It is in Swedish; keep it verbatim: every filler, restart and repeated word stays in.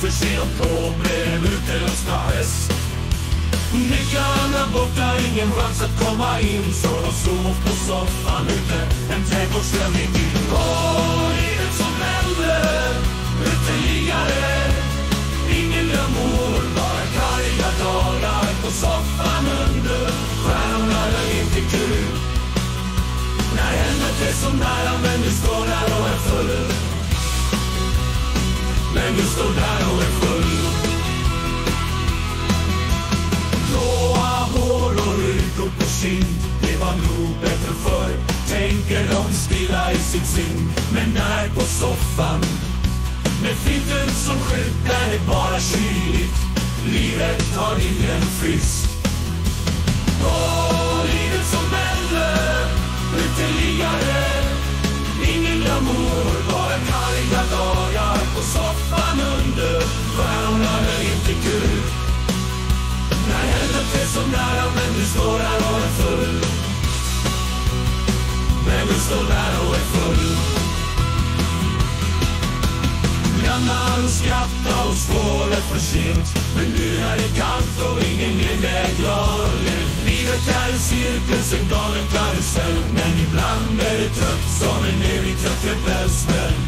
för sig och på med en utelösna häst. Nycklarna borta, ingen chans att komma in, så de sov på soffan ute, en trädgårdsställning in. Åh, livet som händer, uteliggare, ingen glamour, bara karga dagar på soffan under stjärnorna, är inte kul. När hemmet är så nära, men du står där och är full. Men du står där och är full. Blåa hår och ryggor på kind, det var nog bättre förr, tänker de stilla i sitt sinn. Men där på soffan, med filten som skydd, där är bara kyligt. Livet har ingen frist. Åh, livet som händer, uteliggare, ingen glamour, bara karga dagar på soffan under stjärnorna, är inte kul. När helvetet är så nära, men du står där och är full. Men du står där och är full. Grannar skrattar och skålet för sent, men nu är det kallt och ingen glömde är glad. Livet är en cirkus, en galen karusell, men ibland är det trött som en evig trött rebellsmäll.